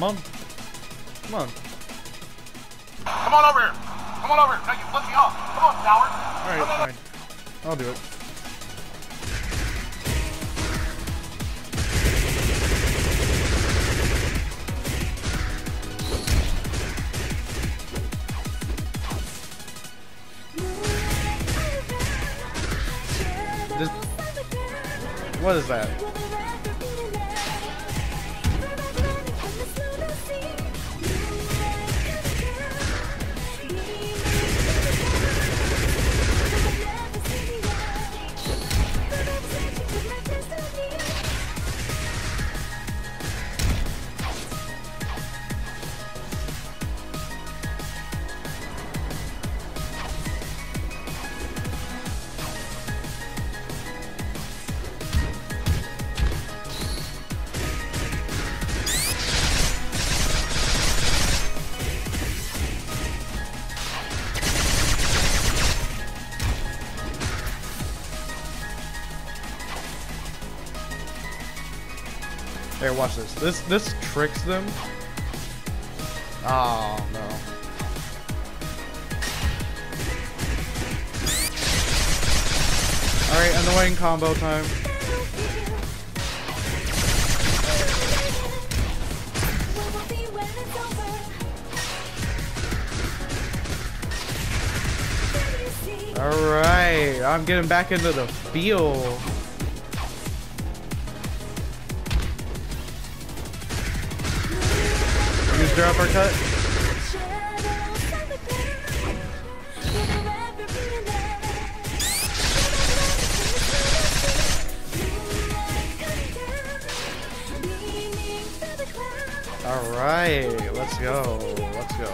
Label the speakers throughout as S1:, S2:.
S1: Come on. Come on.
S2: Come on over here. Come on over here. Now you flip me off. Come on, coward.
S1: Alright, fine. I'll do it. What is that? Here, watch this. This tricks them. Oh no. Alright, annoying combo time. Alright, I'm getting back into the field. Use their uppercut. Alright, let's go. Let's go.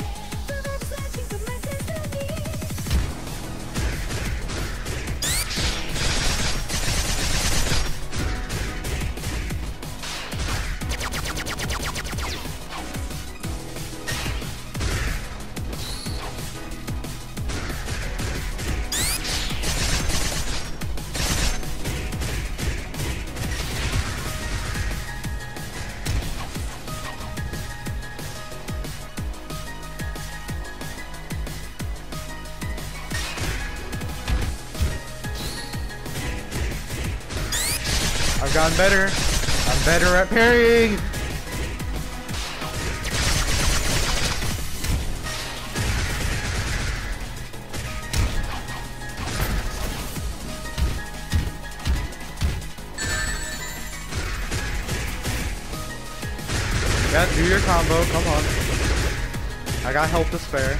S1: I've gotten better. I'm better at parrying. Yeah, do your combo. Come on. I got health to spare.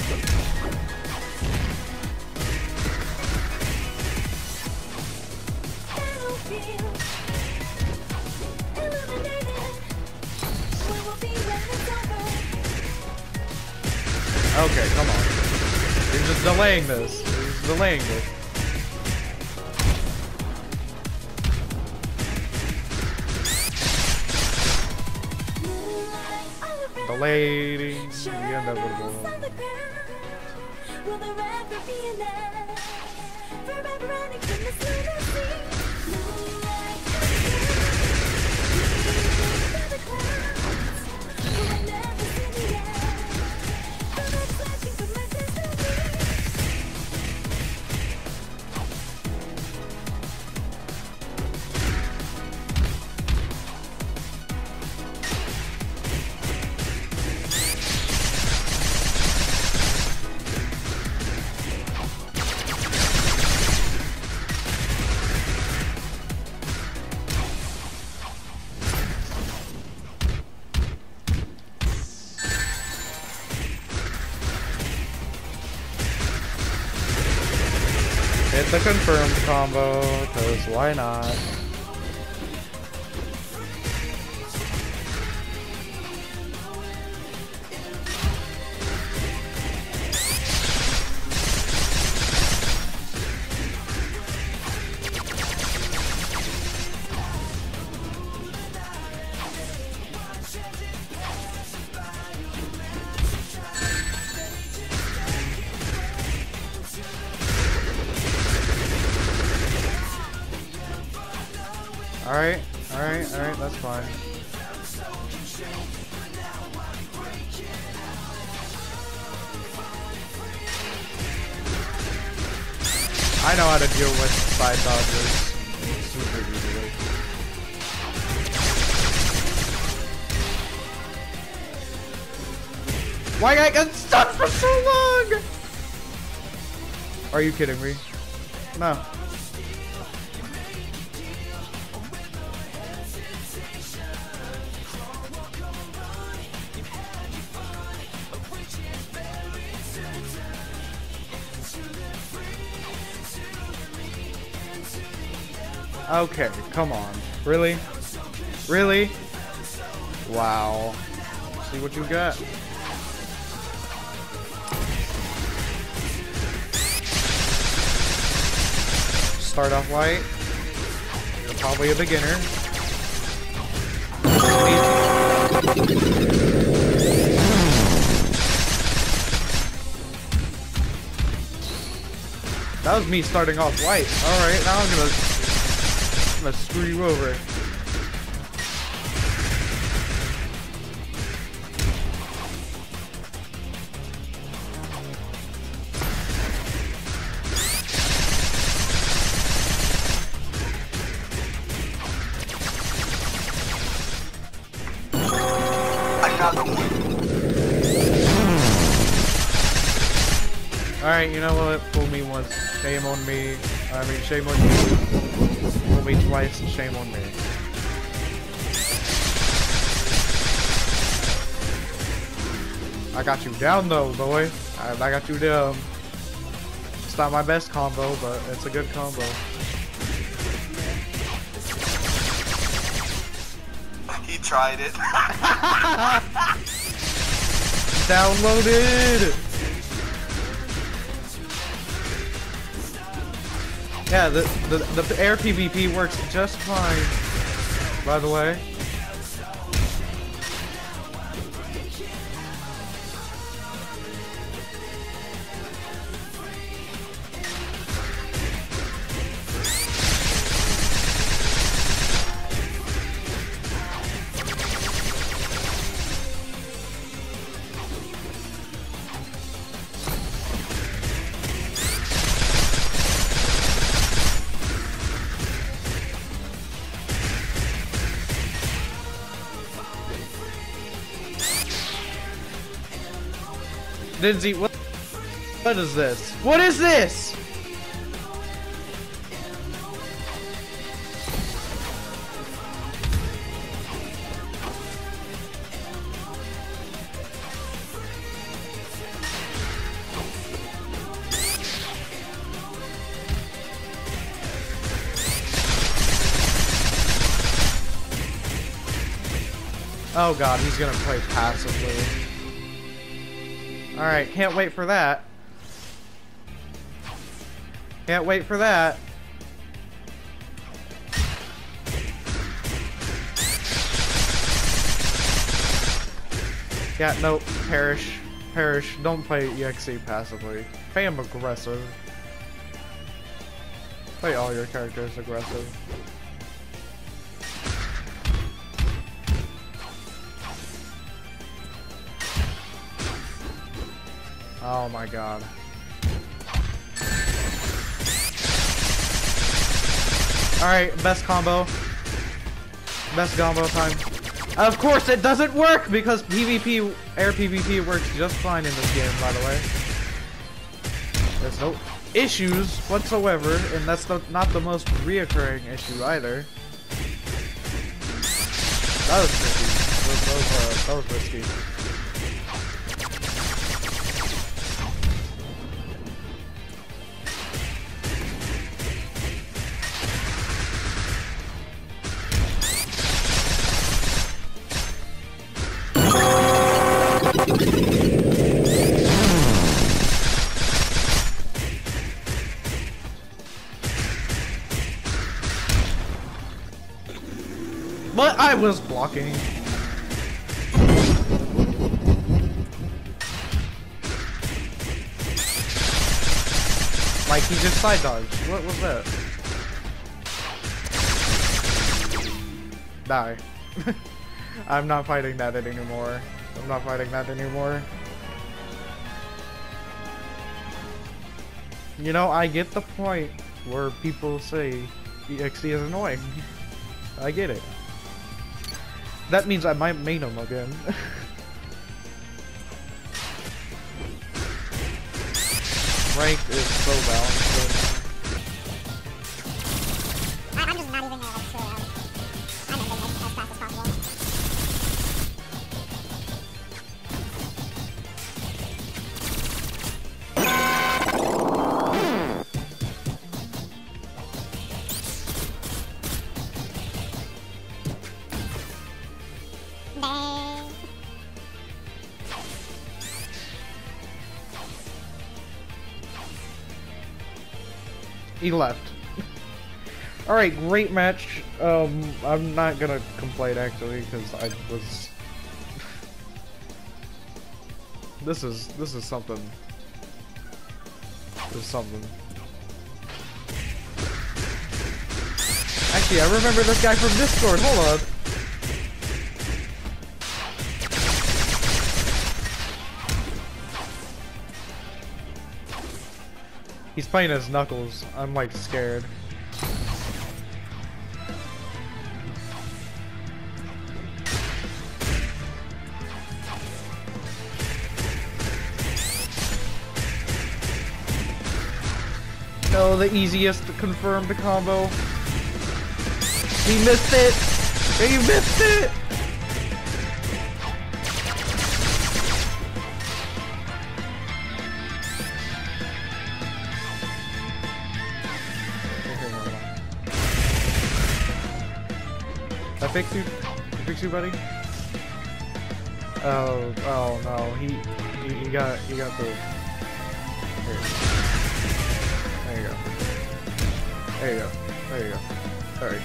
S1: Okay, come on. You're just delaying this. You're just delaying this. Delaying the inevitable. Hit the confirmed combo, because why not? Alright, that's fine. I know how to deal with side dodges super easily. Why I got stuck for so long? Are you kidding me? No. Okay, come on. Really? Really? Wow. See what you got. Start off light. You're probably a beginner. That was me starting off light. Alright, now I'm gonna screw you over. Alright, you know what? Fool me once, shame on me. I mean, shame on you. Fool me twice, shame on me. I got you down though, boy. I got you down. It's not my best combo, but it's a good combo.
S2: He tried it.
S1: Downloaded! Yeah, the air PvP works just fine, by the way. Dinzy, what is this? What is this? Oh god, he's gonna play passively. Alright, can't wait for that. Can't wait for that. Yeah, nope. Perish. Perish. Don't play EXE passively. Play him aggressive. Play all your characters aggressive. Oh my god. Alright, best combo. Best combo time. Of course it doesn't work because PvP, air PvP works just fine in this game, by the way. There's no issues whatsoever, and that's not the most reoccurring issue either. That was risky. That was risky. But I was blocking. Like he just side dodged. What was that? Die. I'm not fighting that anymore. I'm not fighting that anymore. You know, I get the point where people say EXD is annoying. I get it. That means I might main him again. Rank is so balanced.
S3: I'm just not even gonna like chill out. I'm ending it as fast as possible. Dang.
S1: He left. Alright, great match. I'm not gonna complain actually, because I was... This is something. This is something. Actually, I remember this guy from Discord, hold on. He's playing as Knuckles. I'm like scared. No, the easiest confirmed combo. He missed it! He missed it! I fix you, buddy. Oh no, he got the. Here. There you go. There you go. There you go. Alright.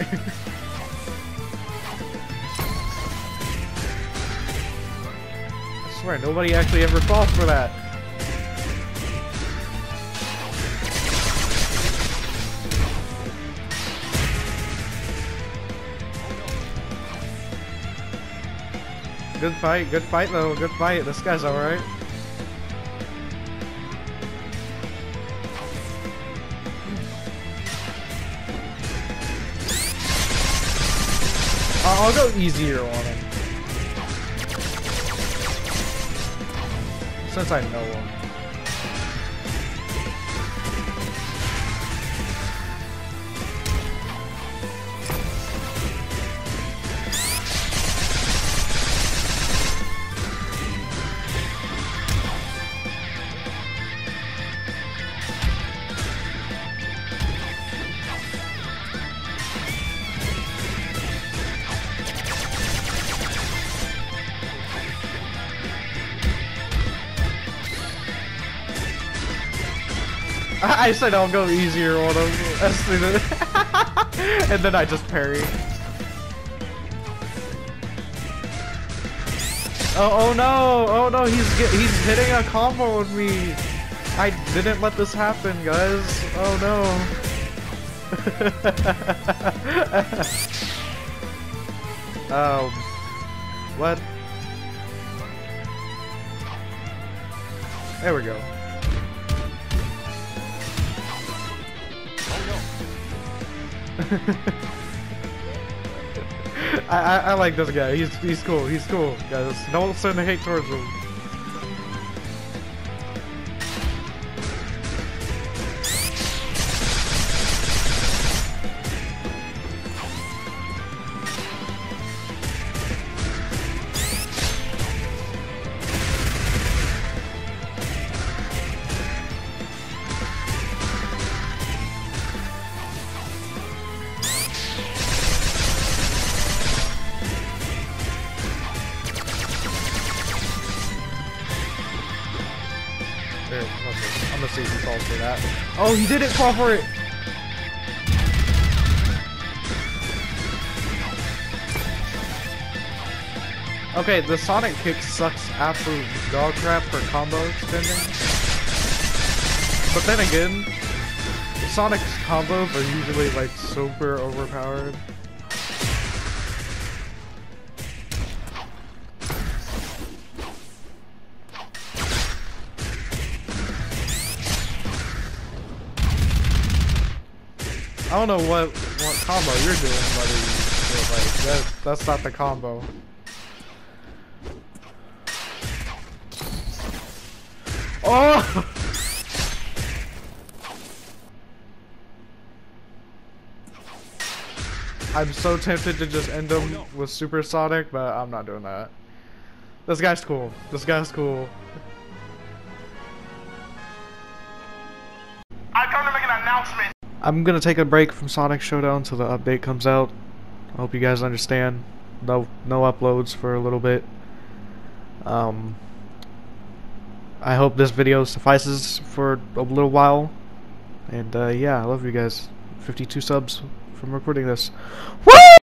S1: I swear, nobody actually ever falls for that. Good fight though, good fight. This guy's alright. I'll go easier on him. Since I know him. I said I'll go easier on him as soon as and then I just parry. Oh no! Oh no! He's hitting a combo with me. I didn't let this happen, guys. Oh no! What? There we go. I like this guy. He's cool. He's cool, guys. Don't send hate towards him. I'm gonna see if he falls for that. Oh, he didn't fall for it! Okay, the Sonic kick sucks absolute dog crap for combo extending. But then again, Sonic's combos are usually like super overpowered. I don't know what combo you're doing, buddy. But like that's not the combo. Oh! I'm so tempted to just end him with Supersonic, but I'm not doing that. This guy's cool. This guy's cool.
S2: I come to make an announcement.
S1: I'm gonna take a break from Sonic Showdown until the update comes out. I hope you guys understand. No uploads for a little bit. I hope this video suffices for a little while. And yeah, I love you guys. 52 subs from recording this. Woo!